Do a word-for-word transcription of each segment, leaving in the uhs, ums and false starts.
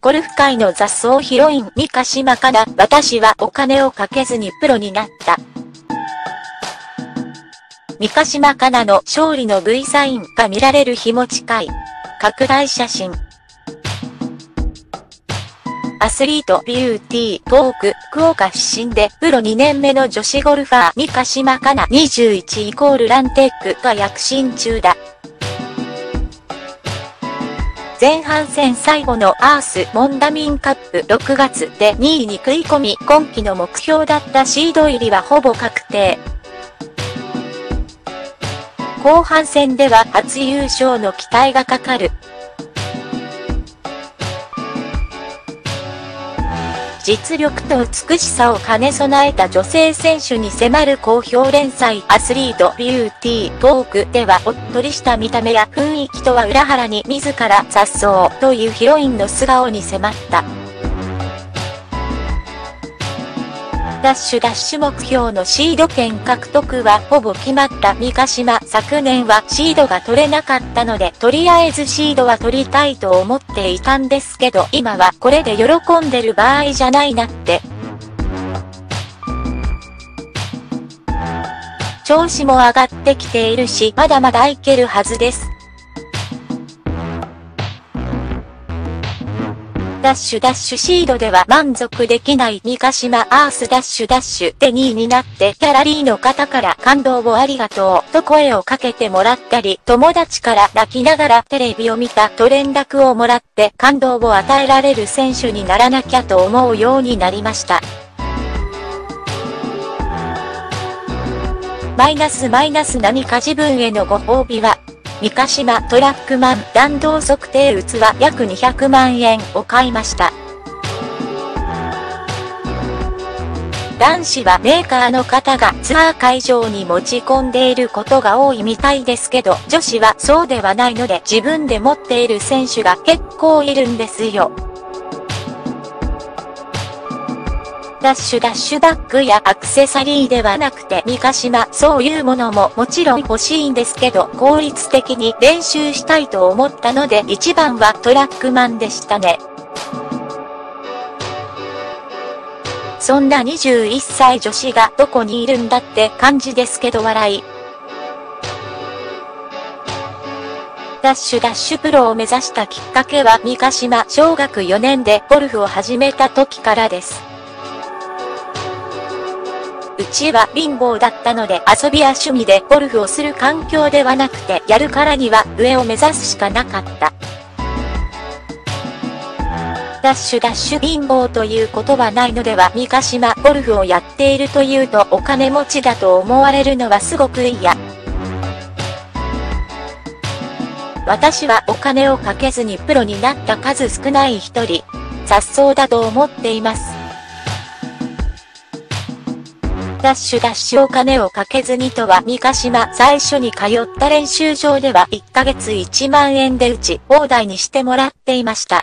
ゴルフ界の雑草ヒロイン三ヶ島かな。私はお金をかけずにプロになった。三ヶ島かなの勝利の V サインが見られる日も近い。拡大写真。アスリート、ビューティー、トーク、福岡出身で、プロにねんめの女子ゴルファー、三ヶ島かなにじゅういちイコールランテックが躍進中だ。前半戦最後のアース・モンダミンカップろくがつでにいに食い込み、今季の目標だったシード入りはほぼ確定。後半戦では初優勝の期待がかかる。実力と美しさを兼ね備えた女性選手に迫る好評連載アスリートビューティートークではおっとりした見た目や雰囲気とは裏腹に自ら颯爽というヒロインの素顔に迫った。ダッシュダッシュ目標のシード権獲得はほぼ決まった三ヶ島。昨年はシードが取れなかったので、とりあえずシードは取りたいと思っていたんですけど、今はこれで喜んでる場合じゃないなって。調子も上がってきているし、まだまだいけるはずです。ダッシュダッシュシードでは満足できない三ヶ島。アースダッシュダッシュでにいになってギャラリーの方から感動をありがとうと声をかけてもらったり、友達から泣きながらテレビを見たと連絡をもらって感動を与えられる選手にならなきゃと思うようになりました。マイナスマイナス何か自分へのご褒美は三ヶ島トラックマン弾道測定器約にひゃくまんえんを買いました。男子はメーカーの方がツアー会場に持ち込んでいることが多いみたいですけど、女子はそうではないので自分で持っている選手が結構いるんですよ。ダッシュダッシュバッグやアクセサリーではなくて三ヶ島、そういうものももちろん欲しいんですけど、効率的に練習したいと思ったので一番はトラックマンでしたね。そんなにじゅういっさい女子がどこにいるんだって感じですけど笑い。ダッシュダッシュプロを目指したきっかけは三ヶ島小学よねんでゴルフを始めた時からです。うちは貧乏だったので遊びや趣味でゴルフをする環境ではなくて、やるからには上を目指すしかなかった。ダッシュダッシュ貧乏ということはないのでは。三ヶ島ゴルフをやっているというとお金持ちだと思われるのはすごく嫌。私はお金をかけずにプロになった数少ない一人、颯爽だと思っています。ダッシュダッシュお金をかけずにとは三ヶ島最初に通った練習場ではいっかげついちまんえんで打ち放題にしてもらっていました。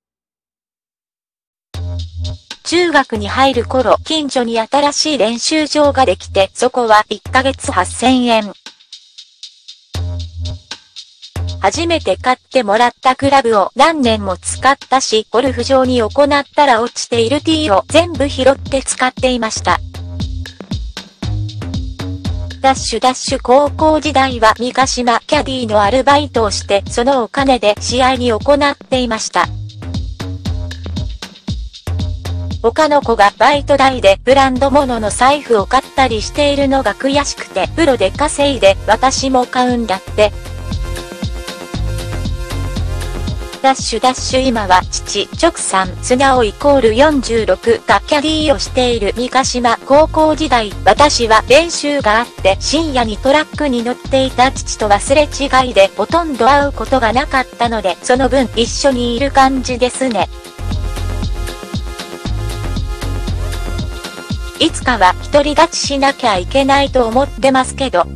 中学に入る頃、近所に新しい練習場ができて、そこはいっかげつはっせんえん。初めて買ってもらったクラブを何年も使ったし、ゴルフ場に行ったら落ちているティーを全部拾って使っていました。ダッシュダッシュ高校時代は三ヶ島キャディーのアルバイトをして、そのお金で試合に行っていました。他の子がバイト代でブランド物の財布を買ったりしているのが悔しくて、プロで稼いで私も買うんだって。ダッシュダッシュ今は父、直さん、素直イコールよんじゅうろくがキャディーをしている三ヶ島。高校時代、私は練習があって深夜にトラックに乗っていた父とはすれ違いでほとんど会うことがなかったので、その分一緒にいる感じですね。いつかは独り立ちしなきゃいけないと思ってますけど。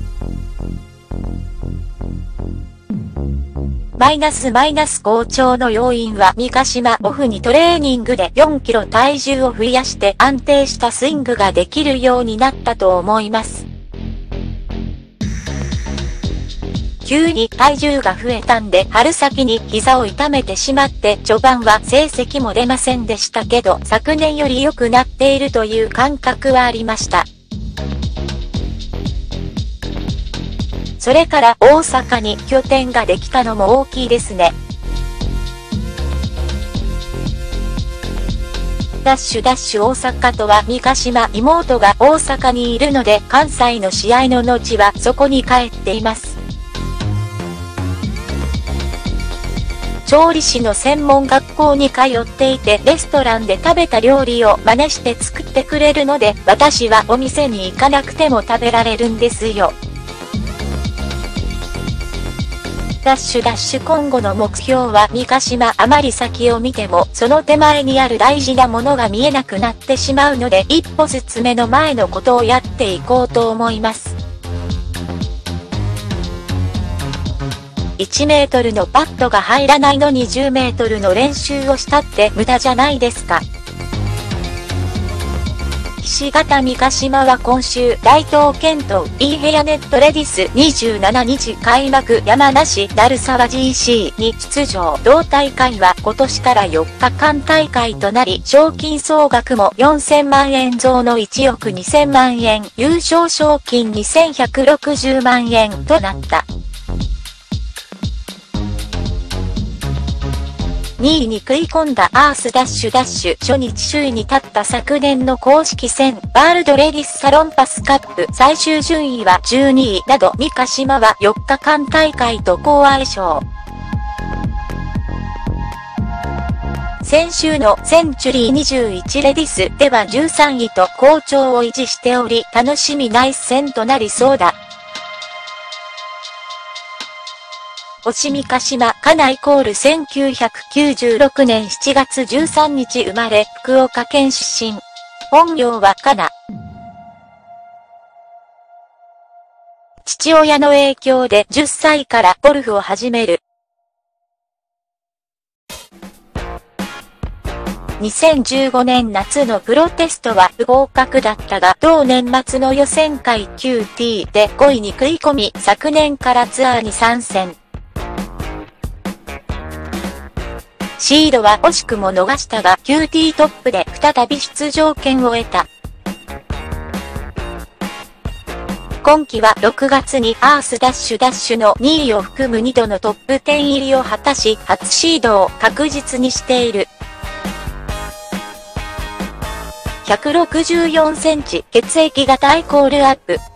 マイナスマイナス好調の要因は三ヶ島オフにトレーニングでよんキロ体重を増やして安定したスイングができるようになったと思います。 急に体重が増えたんで春先に膝を痛めてしまって序盤は成績も出ませんでしたけど昨年より良くなっているという感覚はありました。それから大阪に拠点ができたのも大きいですね。ダッシュダッシュ大阪とは三ヶ島妹が大阪にいるので関西の試合の後はそこに帰っています。調理師の専門学校に通っていてレストランで食べた料理を真似して作ってくれるので私はお店に行かなくても食べられるんですよ。ダッシュダッシュ今後の目標は三ヶ島あまり先を見てもその手前にある大事なものが見えなくなってしまうので一歩ずつ目の前のことをやっていこうと思います。いちメートルのパットが入らないのにじゅうメートルの練習をしたって無駄じゃないですか。ひし形三ヶ島は今週大東県東 E ヘアネットレディスにじゅうしちにち開幕山梨鳴沢 ジーシー に出場。同大会は今年からよっかかん大会となり賞金総額もよんせんまんえん増のいちおくにせんまんえん、優勝賞金にせんひゃくろくじゅうまんえんとなった。にいに食い込んだアースダッシュダッシュ初日首位に立った昨年の公式戦ワールドレディスサロンパスカップ最終順位はじゅうにいなど三ヶ島はよっかかん大会と好相性。先週のセンチュリーにじゅういちレディスではじゅうさんいと好調を維持しており楽しみな一戦となりそうだ。押三ヶ島かなイコールせんきゅうひゃくきゅうじゅうろくねんしちがつじゅうさんにち生まれ、福岡県出身。本名はかな。父親の影響でじゅっさいからゴルフを始める。にせんじゅうごねん夏のプロテストは不合格だったが、同年末の予選会 キューティー でごいに食い込み、昨年からツアーに参戦。シードは惜しくも逃したが キューティー トップで再び出場権を得た。今季はろくがつにアースダッシュダッシュのにいを含むにどのトップじゅう入りを果たし初シードを確実にしている。ひゃくろくじゅうよんセンチ血液型イコールアップ。